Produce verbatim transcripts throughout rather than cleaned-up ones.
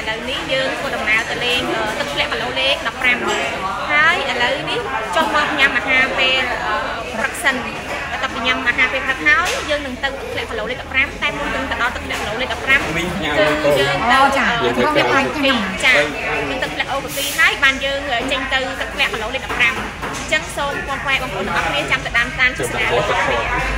ឥឡូវនេះយើងធ្វើដំណើរទៅលេងទឹកធ្លាក់គីឡូលេខដប់ប្រាំហើយឥឡូវនេះចុះមកញ៉ាំអាហារពេលព្រឹកសិនបន្ទាប់ពីញ៉ាំអាហារពេលព្រឹកហើយយើងនឹងទៅទឹកធ្លាក់គីឡូលេខដប់ប្រាំតែមុននឹងទៅដល់ទឹកធ្លាក់គីឡូលេខដប់ប្រាំយើងយើងទៅចាយើងទៅទឹកធ្លាក់អូកាគីចាយើងទឹកធ្លាក់អូកាគីហើយបានយើងចេញទៅទឹកធ្លាក់គីឡូលេខដប់ប្រាំអញ្ចឹងសូមបងប្អូនបងប្អូនទាំងអស់គ្នាចាំទៅតាមតាមទស្សនារបស់គ្នា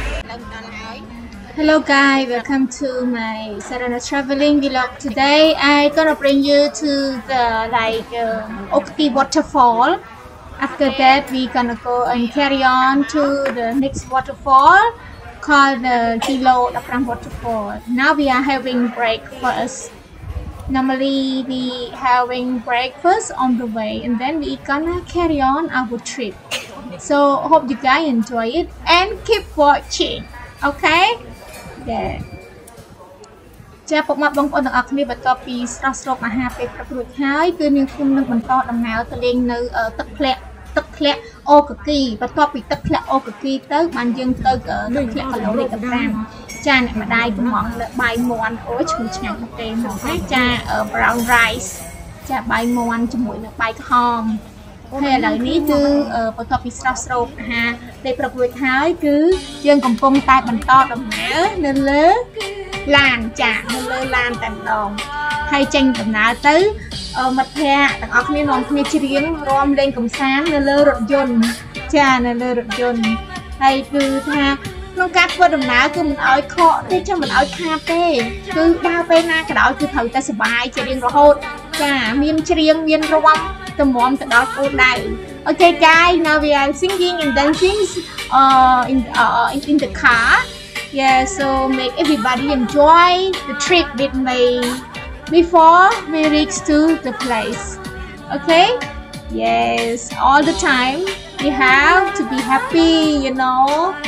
Hello guys, welcome to my Sarana traveling vlog. Today I gonna bring you to the like uh, Okaki waterfall. After that we gonna go and carry on to the next waterfall called the Kilo Dapram waterfall. Now we are having breakfast. Normally we having breakfast on the way and then we gonna carry on our trip. So hope you guys enjoy it and keep watching. Okay? Yeah. ចាពុកម៉ាក់បងប្អូនទាំងអស់គ្នាបន្ទាប់ពីស្រស់ស្រូបអាហារពេលព្រឹករួចហើយគឺនាងខ្ញុំនឹងបន្តដំណើរទៅលេងនៅទឹកធ្លាក់ទឹកធ្លាក់អូកាគីបន្ទាប់ពីទឹកធ្លាក់អូកាគីទៅបានយើងទៅទឹកធ្លាក់គីឡូលេខដប់ប្រាំចាអ្នកម្ដាយកំងលើបាយមាន់អូឈ្ងុយឆ្ងាញ់មែនទេណាចា brown rice ចាបាយមាន់ជាមួយនឹងបាយក្រហមហើយឥឡូវនេះគឺបន្ទាប់ពីស្រស់ស្រូបអាហារពេលព្រឹករួចហើយគឺយើងកំពុងតែបន្តដំណើរនៅលើឡានចានៅលើឡានតែម្ដងហើយចេញដំណើរទៅមិត្តភ័ក្តិទាំងអស់គ្នានាំគ្នាច្រៀងរាំលេងកម្សាន្តនៅលើរថយន្តចានៅលើរថយន្តហើយគឺថាក្នុងការធ្វើដំណើរគឺមិនអោយខកទេចាំមិនអោយខាតទេគឺដើរពេលណាក៏ដោយគឺត្រូវតែសុបាយជារៀងរហូតចាមានច្រៀងមានរាំតម្រាំទៅដល់គោលដៅ Okay guys, now we are singing and dancing uh, in, uh, in, in the car. Yeah, so make everybody enjoy the trip with me before we reach to the place. Okay? Yes, all the time we have to be happy, you know.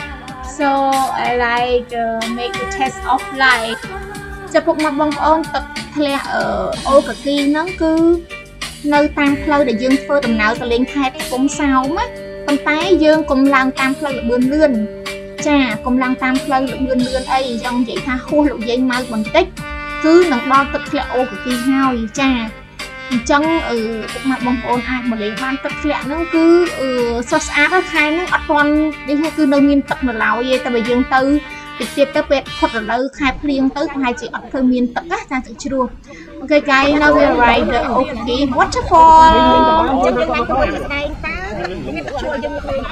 So I like uh, make the test of life. ចំពោះមកបងប្អូនទឹកធ្លាក់អូកាគីហ្នឹងគឺនៅតាមផ្លូវដែលយើងធ្វើដំណើរទៅលេងខេត្តកំពង់សោមណាប៉ុន្តែយើងកុំឡើងតាមផ្លូវលឿនលឿនចាកុំឡើងតាមផ្លូវលឿនលឿនអីចង់និយាយថាហួសលោកយាយម៉ៅបន្តិចគឺនឹងដល់ទឹកធ្លាក់អូកាគីហើយចាអញ្ចឹងអឺទឹកមកបងប្អូនអាចមកលេងបានទឹកធ្លាក់ហ្នឹងគឺស្រស់ស្អាតហើយខែហ្នឹងអត់ទាន់នេះគឺនៅមានទឹកនៅឡើយទេតែបើយើងទៅតិចទៀតទៅពេលផុតរដូវខែភ្លៀងទៅប្រហែលជាអត់ធ្វើមានទឹកណាចាទឹកជ្រោះ Okay guys, now we ride the Okaki waterfall. ចាំយើងឡើងទៅដែងតើមានទឹកជ្រោះយើងទៅ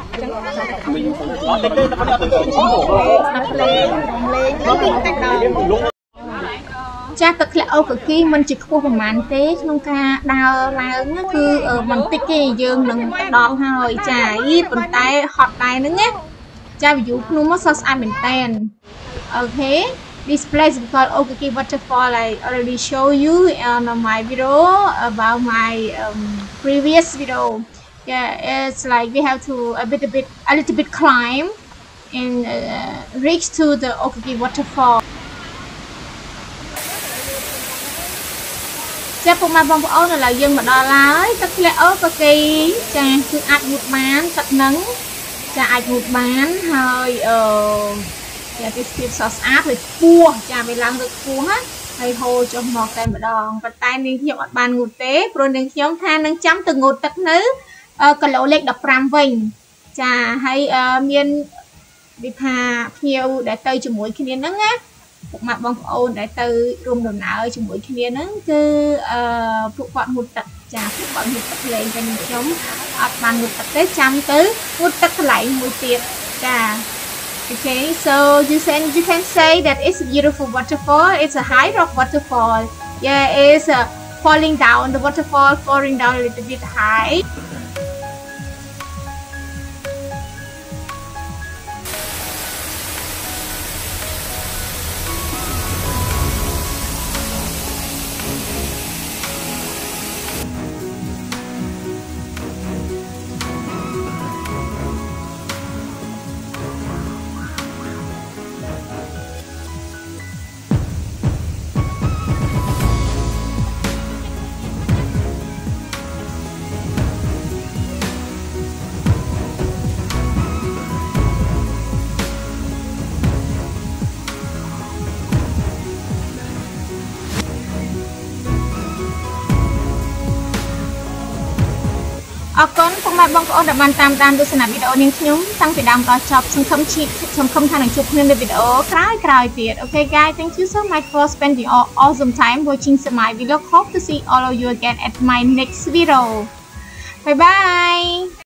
ចាទឹកធ្លាក់អូកាគីមិនជាខ្ពស់ប្រហែលទេក្នុងការដើរឡើងគឺបន្តិចទេយើងនឹងទៅដល់ហើយចាប៉ុន្តែហត់ដែរហ្នឹងណាចា view ភ្នំមកសស្អាតមែនតើ Okay, this place is called Okaki waterfall. I already show you on my video about my um, previous video. Yeah, it's like we have to a bit a bit a little bit climb and uh, reach to the Okaki waterfall. ចាពុកម៉ែបងប្អូនឥឡូវយើងមកដល់ហើយទឹកធ្លាក់អូកាគីចាគឺអាចងូតបានទឹកហ្នឹងចាអាចងូតបានហើយអឺចាទីស្ពីបសស្អាតហើយខ្ពស់ចាវាឡើងទៅខ្ពស់ណាហើយហូរចុះមកតែម្ដងប៉ុន្តែនាងខ្ញុំអត់បានងូតទេព្រោះនាងខ្ញុំថានឹងចាំទៅងូតទឹកនៅគីឡូលេខដប់ប្រាំវិញចាហើយមានវិថាភ្ញៀវដែលទៅជាមួយគ្នាហ្នឹងណាពុកម៉ាក់បងប្អូនដែលទៅរួមដំណើរជាមួយគ្នាហ្នឹងគឺអឺពួកគាត់ងូតទឹកចាពួកគាត់ងូតទឹកលេងតែខ្ញុំអត់បានងូតទឹកទេចាំទៅងូតទឹកកន្លែងមួយទៀតចា Okay, so you can you can say that it's a beautiful waterfall. It's a high rock waterfall. Yeah, it's uh, falling down. The waterfall falling down a little bit high. អរគុណពុកម៉ែបងប្អូនដែលបានតាមដានទស្សនាវីដេអូនាងខ្ញុំតាំងពីដើមដល់ចប់សង្ឃឹមជីសង្ឃឹមថានឹងជួបគ្នានៅវីដេអូក្រោយក្រោយទៀត Okay guys, thank you so much for spending all awesome time watching my vlog. Hope to see all of you again at my next video. Bye bye.